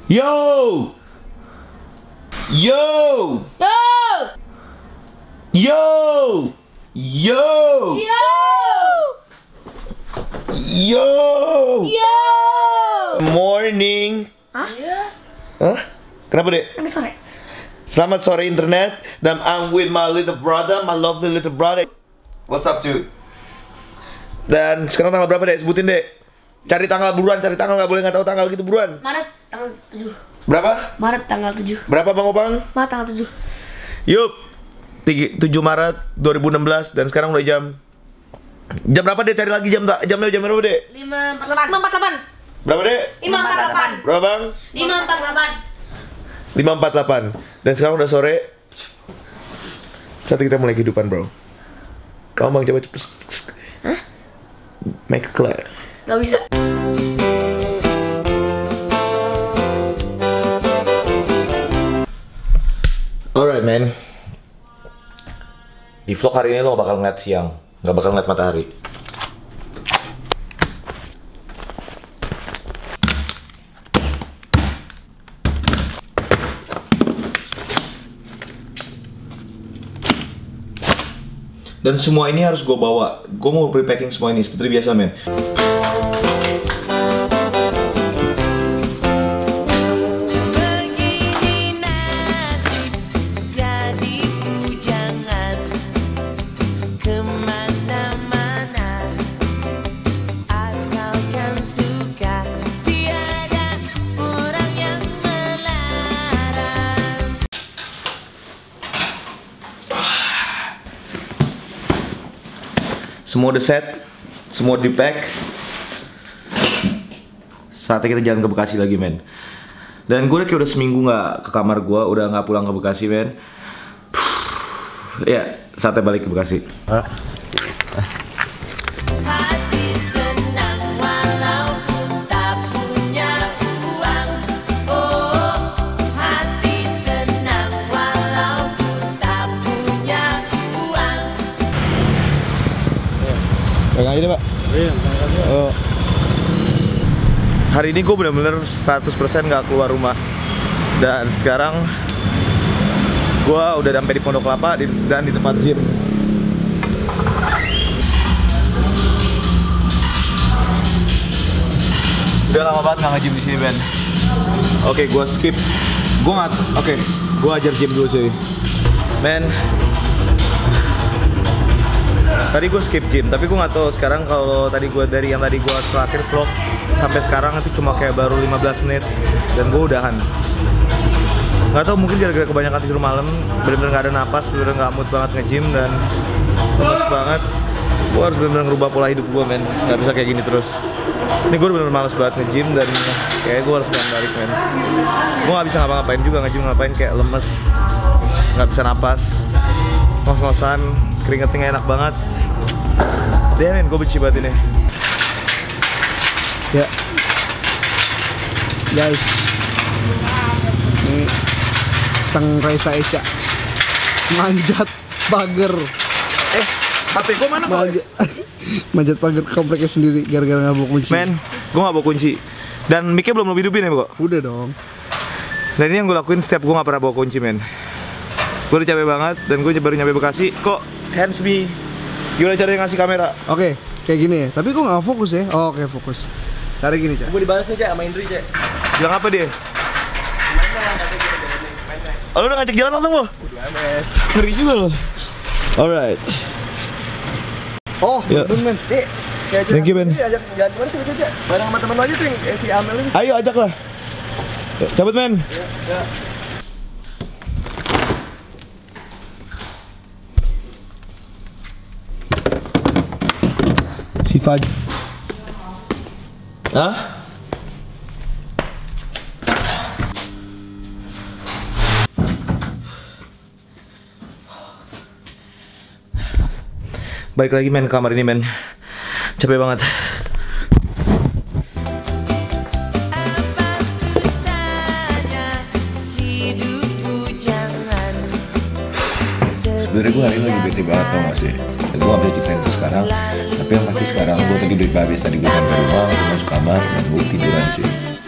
Yo! Yo! Yo! Yo! Yo! Morning. Hah? Hah? Kenapa, Dek? Ini sore. Selamat sore internet. Dan I'm with my little brother, my lovely little brother. What's up, cuy? Dan sekarang tanggal berapa, Dek? Sebutin, Dek. Cari tanggal buruan, cari tanggal, nggak boleh nggak tahu tanggal gitu buruan. Maret tanggal 7. Berapa? Maret tanggal 7. Berapa, Bang Opang? Maret tanggal 7. Yup. 7 Maret 2016 dan sekarang udah jam berapa, Dek? Cari lagi jamnya jam berapa, Dek? 5.48. Berapa, Dek? 5.48. Berapa, Bang? 5.48. 5.48. Dan sekarang udah sore. Saat kita mulai kehidupan, bro. Kamu, Bang, coba cepet. Hah? Make clear. Gak bisa. Alright, man. Di vlog hari ini lo gak bakal ngeliat siang, gak bakal ngeliat matahari. Dan semua ini harus gue bawa. Gue mau pre-packing semua ini seperti biasa, men. Semua udah set, semua di pack. Saatnya kita jalan ke Bekasi lagi, men. Dan gue udah seminggu nggak ke kamar gue, udah nggak pulang ke Bekasi, men. Ya, saatnya balik ke Bekasi. Pegang aja deh, Pak. Iya, oh. Hari ini gue bener-bener 100% gak keluar rumah. Dan sekarang gue udah sampai di Pondok Kelapa dan di tempat gym. Udah lama banget gak nge-gym di sini, Ben. Oke, gue skip. Gue ajar gym dulu, cuy. Men, tadi gue skip gym, tapi gue nggak tahu sekarang kalau dari yang tadi gue terakhir vlog sampai sekarang itu cuma kayak baru 15 menit dan gue udahan. Nggak tahu, mungkin gara-gara kebanyakan tidur malam, bener-bener nggak ada napas, bener-bener nggak mood banget nge-gym dan lemes banget. Gue harus bener-bener ngerubah pola hidup gue, men. Nggak bisa kayak gini terus. Ini gue bener-bener males banget nge-gym dan kayak gue harus balik, men. Gue nggak bisa ngapa-ngapain juga nge-gym, ngapain kayak lemes, nggak bisa napas, ngos-ngosan, keringetnya enak banget. Dia, men, gue benci banget ini. Ya, guys, ini sang Raisa Eca manjat pagar. HP gue mana, Boy? Manjat pagar kompleknya sendiri gara-gara nggak bawa kunci. Men, gue nggak bawa kunci. Dan mic-nya belum lo hidupin ya, kok? Udah dong. Dan ini yang gue lakuin setiap gue nggak pernah bawa kunci, men. Gue udah capek banget dan gue baru nyampe Bekasi. Kok hands me? Gimana caranya ngasih kamera? Oke, kayak gini ya. Tapi gue nggak fokus ya. Oh, oke, fokus. Cari gini, Cak. Gue dibalas nih, Cak, sama Indri, Cak. Bilang apa dia? Oh, lu udah ngajak jalan langsung, Bu? Ngeri juga lo. Alright. Oh, Ya. bener, men. Thank you, Ben. Ajak jalan kemana sih, Cak? Bareng sama temen lo aja tuh yang si Amel itu. Ayo, ajak lah. Cabut, men. Ya. Si Faj. Hah? Balik lagi, men, ke kamar ini, men. Capek banget. Sebenernya gue hari ini lagi bete banget, tau gak sih? Dan gue gak bisa ceritain itu sekarang. Tapi yang pasti sekarang gue tadi udah habis, tadi gue sampai rumah, gue masuk kamar, dan gue tiduran sih.